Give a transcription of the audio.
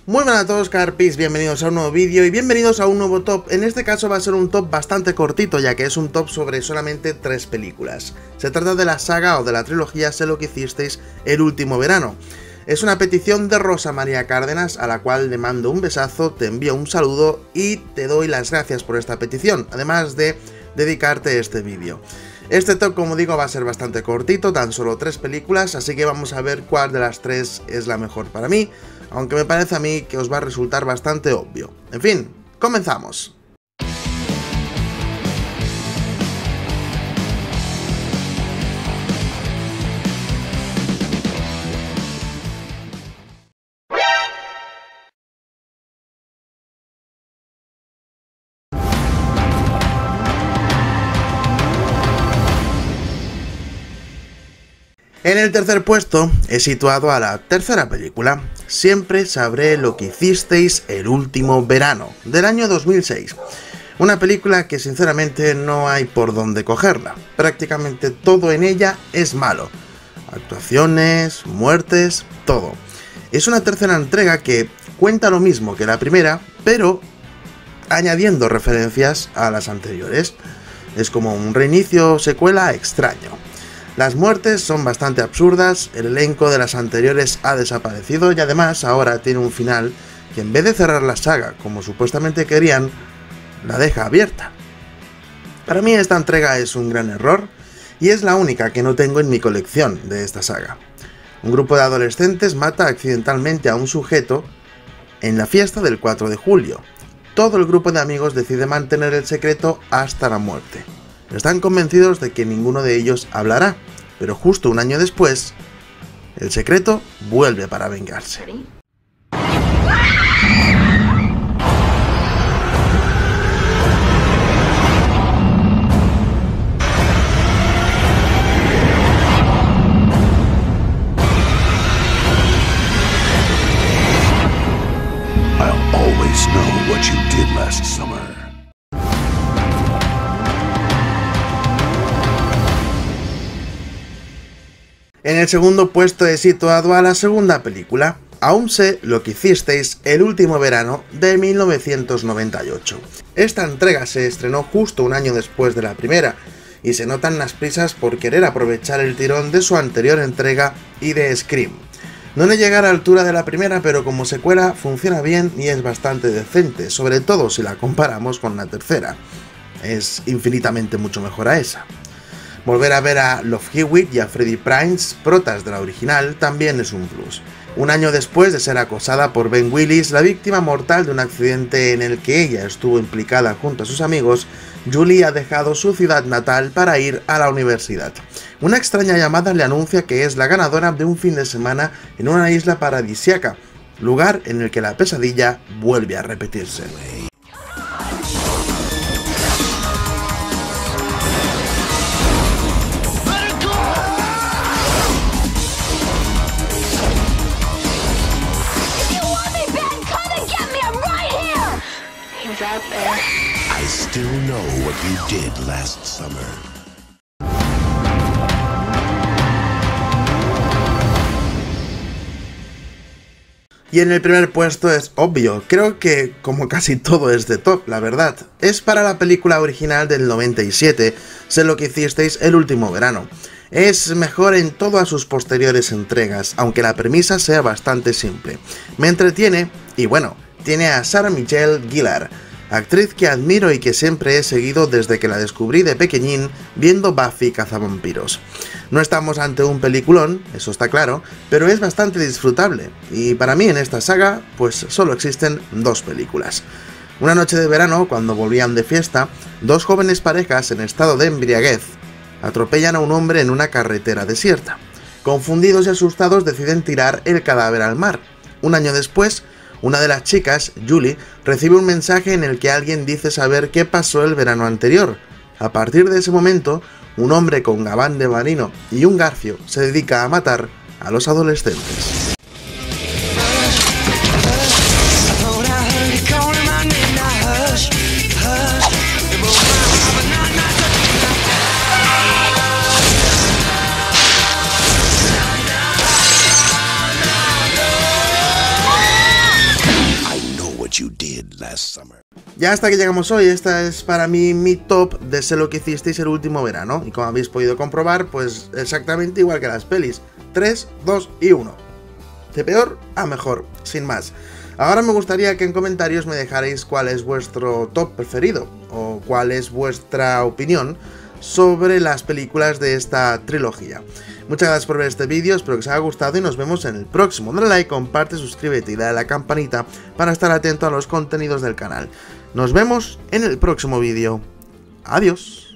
Muy buenas a todos, Carpis, bienvenidos a un nuevo vídeo y bienvenidos a un nuevo top. En este caso va a ser un top bastante cortito, ya que es un top sobre solamente 3 películas. Se trata de la saga o de la trilogía Sé lo que hicisteis el último verano. Es una petición de Rosa María Cárdenas, a la cual le mando un besazo, te envío un saludo y te doy las gracias por esta petición, además de dedicarte este vídeo. Este top, como digo, va a ser bastante cortito, tan solo 3 películas, así que vamos a ver cuál de las 3 es la mejor para mí, aunque me parece a mí que os va a resultar bastante obvio. En fin, comenzamos. En el tercer puesto he situado a la tercera película, Siempre sabré lo que hicisteis el último verano, del año 2006. Una película que sinceramente no hay por dónde cogerla, prácticamente todo en ella es malo. Actuaciones, muertes, todo. Es una tercera entrega que cuenta lo mismo que la primera, pero añadiendo referencias a las anteriores. Es como un reinicio secuela extraño. Las muertes son bastante absurdas, el elenco de las anteriores ha desaparecido y además ahora tiene un final que en vez de cerrar la saga como supuestamente querían, la deja abierta. Para mí esta entrega es un gran error y es la única que no tengo en mi colección de esta saga. Un grupo de adolescentes mata accidentalmente a un sujeto en la fiesta del 4 de julio. Todo el grupo de amigos decide mantener el secreto hasta la muerte. Están convencidos de que ninguno de ellos hablará, pero justo un año después, el secreto vuelve para vengarse. I'll always know what you did last summer. En el segundo puesto he situado a la segunda película, Aún sé lo que hicisteis el último verano, de 1998. Esta entrega se estrenó justo un año después de la primera, y se notan las prisas por querer aprovechar el tirón de su anterior entrega y de Scream. No le llega a la altura de la primera, pero como secuela funciona bien y es bastante decente, sobre todo si la comparamos con la tercera. Es infinitamente mucho mejor a esa. Volver a ver a Love Hewitt y a Freddie Prinze, protas de la original, también es un plus. Un año después de ser acosada por Ben Willis, la víctima mortal de un accidente en el que ella estuvo implicada junto a sus amigos, Julie ha dejado su ciudad natal para ir a la universidad. Una extraña llamada le anuncia que es la ganadora de un fin de semana en una isla paradisíaca, lugar en el que la pesadilla vuelve a repetirse. Out there. I still know what you did last summer. Y en el primer puesto es obvio, creo que como casi todo es de top, la verdad. Es para la película original del 97, Sé lo que hicisteis el último verano. Es mejor en todas sus posteriores entregas, aunque la premisa sea bastante simple. Me entretiene y bueno, tiene a Sarah Michelle Gellar, actriz que admiro y que siempre he seguido desde que la descubrí de pequeñín viendo Buffy cazavampiros. No estamos ante un peliculón, eso está claro, pero es bastante disfrutable, y para mí en esta saga pues solo existen 2 películas. Una noche de verano, cuando volvían de fiesta, 2 jóvenes parejas en estado de embriaguez atropellan a un hombre en una carretera desierta. Confundidos y asustados deciden tirar el cadáver al mar. Un año después, una de las chicas, Julie, recibe un mensaje en el que alguien dice saber qué pasó el verano anterior. A partir de ese momento, un hombre con gabán de marino y un garfio se dedica a matar a los adolescentes. last summer. Ya hasta que llegamos hoy, esta es para mí mi top de Sé lo que hicisteis el último verano. Y como habéis podido comprobar, pues exactamente igual que las pelis. 3, 2 y 1. De peor a mejor, sin más. Ahora me gustaría que en comentarios me dejarais cuál es vuestro top preferido, o cuál es vuestra opinión sobre las películas de esta trilogía. Muchas gracias por ver este vídeo, espero que os haya gustado y nos vemos en el próximo. Dale like, comparte, suscríbete y dale a la campanita para estar atento a los contenidos del canal. Nos vemos en el próximo vídeo. Adiós.